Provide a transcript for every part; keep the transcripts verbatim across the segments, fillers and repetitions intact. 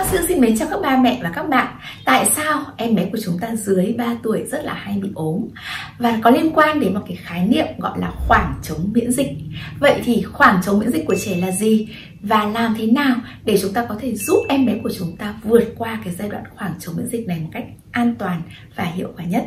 Bác sĩ xin mến chào các ba mẹ và các bạn. Tại sao em bé của chúng ta dưới ba tuổi rất là hay bị ốm? Và có liên quan đến một cái khái niệm gọi là khoảng trống miễn dịch. Vậy thì khoảng trống miễn dịch của trẻ là gì? Và làm thế nào để chúng ta có thể giúp em bé của chúng ta vượt qua cái giai đoạn khoảng trống miễn dịch này một cách an toàn và hiệu quả nhất?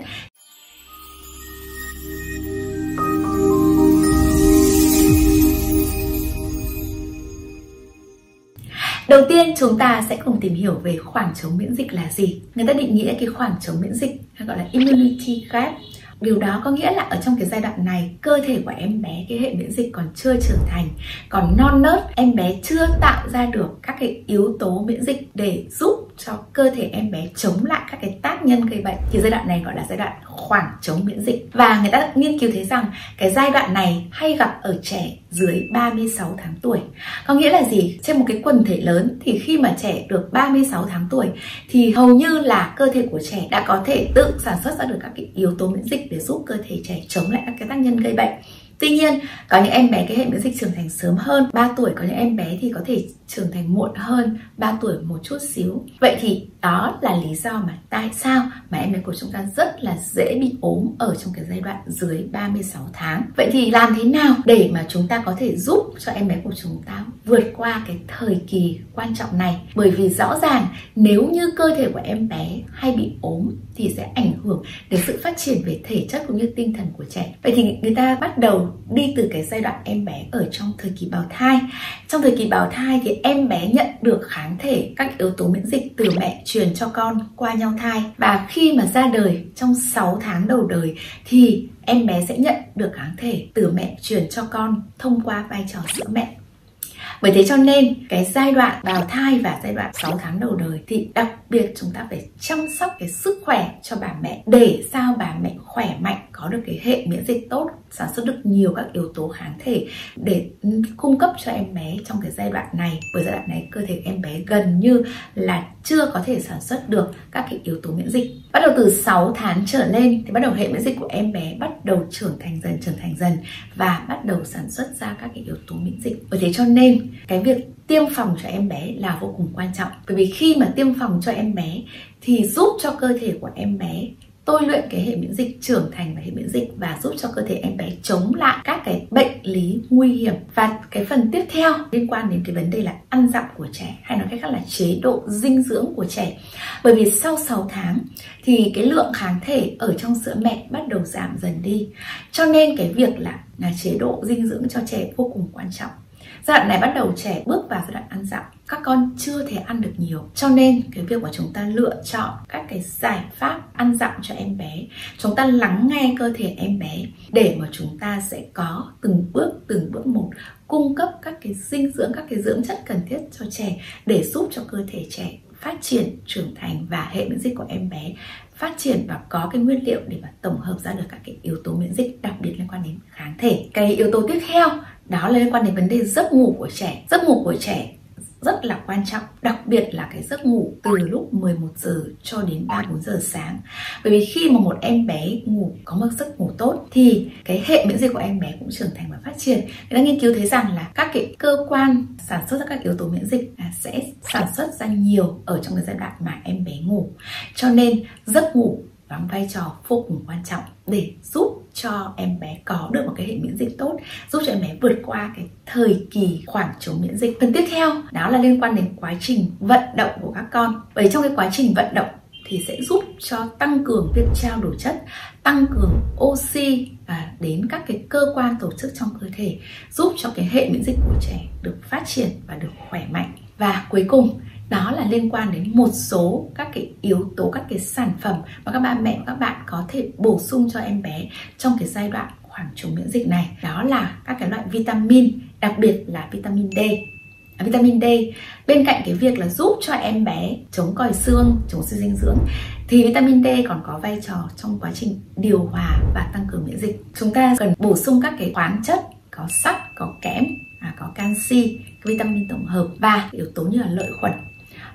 Đầu tiên chúng ta sẽ cùng tìm hiểu về khoảng trống miễn dịch là gì. Người ta định nghĩa cái khoảng trống miễn dịch hay gọi là immunity gap. Điều đó có nghĩa là ở trong cái giai đoạn này, cơ thể của em bé, cái hệ miễn dịch còn chưa trưởng thành, còn non nớt, em bé chưa tạo ra được các cái yếu tố miễn dịch để giúp cho cơ thể em bé chống lại các cái tác nhân gây bệnh. Thì giai đoạn này gọi là giai đoạn khoảng trống miễn dịch. Và người ta nghiên cứu thấy rằng cái giai đoạn này hay gặp ở trẻ dưới ba mươi sáu tháng tuổi. Có nghĩa là gì? Trên một cái quần thể lớn thì khi mà trẻ được ba mươi sáu tháng tuổi thì hầu như là cơ thể của trẻ đã có thể tự sản xuất ra được các cái yếu tố miễn dịch để giúp cơ thể trẻ chống lại các cái tác nhân gây bệnh. Tuy nhiên, có những em bé cái hệ miễn dịch trưởng thành sớm hơn ba tuổi, có những em bé thì có thể trưởng thành muộn hơn ba tuổi một chút xíu. Vậy thì đó là lý do mà tại sao mà em bé của chúng ta rất là dễ bị ốm ở trong cái giai đoạn dưới ba mươi sáu tháng. Vậy thì làm thế nào để mà chúng ta có thể giúp cho em bé của chúng ta vượt qua cái thời kỳ quan trọng này? Bởi vì rõ ràng nếu như cơ thể của em bé hay bị ốm thì sẽ ảnh hưởng đến sự phát triển về thể chất cũng như tinh thần của trẻ. Vậy thì người ta bắt đầu đi từ cái giai đoạn em bé ở trong thời kỳ bào thai. Trong thời kỳ bào thai thì em bé nhận được kháng thể, các yếu tố miễn dịch từ mẹ truyền cho con qua nhau thai. Và khi mà ra đời trong sáu tháng đầu đời thì em bé sẽ nhận được kháng thể từ mẹ truyền cho con thông qua vai trò sữa mẹ. Bởi thế cho nên cái giai đoạn bào thai và giai đoạn sáu tháng đầu đời thì đặc biệt chúng ta phải chăm sóc cái sức khỏe cho bà mẹ để sao bà mẹ khỏe mạnh, có được cái hệ miễn dịch tốt, sản xuất được nhiều các yếu tố kháng thể để cung cấp cho em bé trong cái giai đoạn này. Bởi giai đoạn này cơ thể em bé gần như là chưa có thể sản xuất được các cái yếu tố miễn dịch. Bắt đầu từ sáu tháng trở lên thì bắt đầu hệ miễn dịch của em bé bắt đầu trưởng thành dần trưởng thành dần và bắt đầu sản xuất ra các cái yếu tố miễn dịch. Bởi thế cho nên cái việc tiêm phòng cho em bé là vô cùng quan trọng. Bởi vì khi mà tiêm phòng cho em bé thì giúp cho cơ thể của em bé tôi luyện cái hệ miễn dịch, trưởng thành và hệ miễn dịch và giúp cho cơ thể em bé chống lại các cái bệnh lý nguy hiểm. Và cái phần tiếp theo liên quan đến cái vấn đề là ăn dặm của trẻ, hay nói cách khác là chế độ dinh dưỡng của trẻ. Bởi vì sau sáu tháng thì cái lượng kháng thể ở trong sữa mẹ bắt đầu giảm dần đi. Cho nên cái việc là, là chế độ dinh dưỡng cho trẻ vô cùng quan trọng. Giai đoạn này bắt đầu trẻ bước vào giai đoạn ăn dặm, các con chưa thể ăn được nhiều. Cho nên cái việc mà chúng ta lựa chọn các cái giải pháp ăn dặm cho em bé, chúng ta lắng nghe cơ thể em bé để mà chúng ta sẽ có từng bước từng bước một cung cấp các cái dinh dưỡng, các cái dưỡng chất cần thiết cho trẻ để giúp cho cơ thể trẻ phát triển, trưởng thành và hệ miễn dịch của em bé phát triển và có cái nguyên liệu để mà tổng hợp ra được các cái yếu tố miễn dịch, đặc biệt liên quan đến kháng thể. Cái yếu tố tiếp theo đó là liên quan đến vấn đề giấc ngủ của trẻ. Giấc ngủ của trẻ rất là quan trọng, đặc biệt là cái giấc ngủ từ lúc mười một giờ cho đến ba bốn giờ sáng. Bởi vì khi mà một em bé ngủ có một giấc ngủ tốt thì cái hệ miễn dịch của em bé cũng trưởng thành và phát triển. Người ta nghiên cứu thấy rằng là các cái cơ quan sản xuất ra các yếu tố miễn dịch sẽ sản xuất ra nhiều ở trong cái giai đoạn mà em bé ngủ. Cho nên giấc ngủ đóng vai trò vô cùng quan trọng để giúp cho em bé có được một cái hệ miễn dịch tốt, giúp cho em bé vượt qua cái thời kỳ khoảng trống miễn dịch. Phần tiếp theo đó là liên quan đến quá trình vận động của các con. Bởi trong cái quá trình vận động thì sẽ giúp cho tăng cường việc trao đổi chất, tăng cường oxy à, đến các cái cơ quan tổ chức trong cơ thể, giúp cho cái hệ miễn dịch của trẻ được phát triển và được khỏe mạnh. Và cuối cùng đó là liên quan đến một số các cái yếu tố, các cái sản phẩm mà các ba mẹ và các bạn có thể bổ sung cho em bé trong cái giai đoạn khoảng trống miễn dịch này. Đó là các cái loại vitamin, đặc biệt là vitamin D. À, vitamin D bên cạnh cái việc là giúp cho em bé chống còi xương, chống suy dinh dưỡng thì vitamin D còn có vai trò trong quá trình điều hòa và tăng cường miễn dịch. Chúng ta cần bổ sung các cái khoáng chất có sắt, có kẽm, à, có canxi, vitamin tổng hợp và yếu tố như là lợi khuẩn.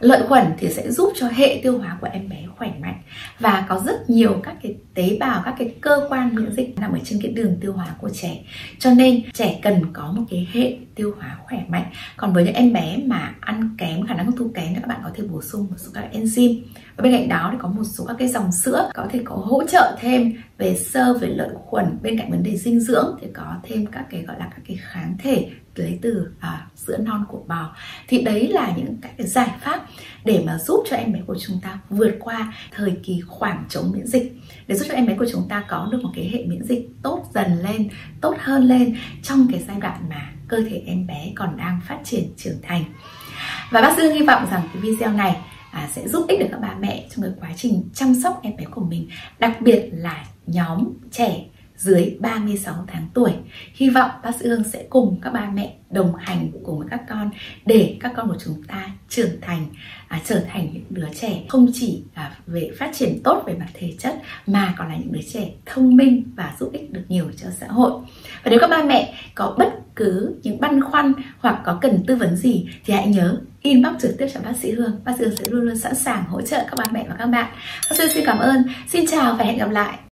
Lợi khuẩn thì sẽ giúp cho hệ tiêu hóa của em bé khỏe mạnh và có rất nhiều các cái tế bào, các cái cơ quan miễn dịch nằm ở trên cái đường tiêu hóa của trẻ. Cho nên trẻ cần có một cái hệ tiêu hóa khỏe mạnh. Còn với những em bé mà ăn kém, khả năng hấp thu kém thì các bạn có thể bổ sung một số các enzyme. Và bên cạnh đó thì có một số các cái dòng sữa có thể có hỗ trợ thêm về xơ, về lợi khuẩn. Bên cạnh vấn đề dinh dưỡng thì có thêm các cái gọi là các cái kháng thể lấy từ à, sữa non của bò. Thì đấy là những cái, cái giải pháp để mà giúp cho em bé của chúng ta vượt qua thời kỳ khoảng trống miễn dịch, để giúp cho em bé của chúng ta có được một cái hệ miễn dịch tốt dần lên, tốt hơn lên trong cái giai đoạn mà cơ thể em bé còn đang phát triển trưởng thành. Và bác Dương hy vọng rằng cái video này à, sẽ giúp ích được các bà mẹ trong cái quá trình chăm sóc em bé của mình, đặc biệt là nhóm trẻ dưới ba mươi sáu tháng tuổi. Hy vọng bác sĩ Hương sẽ cùng các ba mẹ đồng hành cùng với các con để các con của chúng ta trưởng thành, à, trở thành những đứa trẻ không chỉ à, về phát triển tốt về mặt thể chất mà còn là những đứa trẻ thông minh và giúp ích được nhiều cho xã hội. Và nếu các ba mẹ có bất cứ những băn khoăn hoặc có cần tư vấn gì thì hãy nhớ inbox trực tiếp cho bác sĩ Hương. Bác sĩ Hương sẽ luôn luôn sẵn sàng hỗ trợ các ba mẹ và các bạn. Bác sĩ xin cảm ơn. Xin chào và hẹn gặp lại.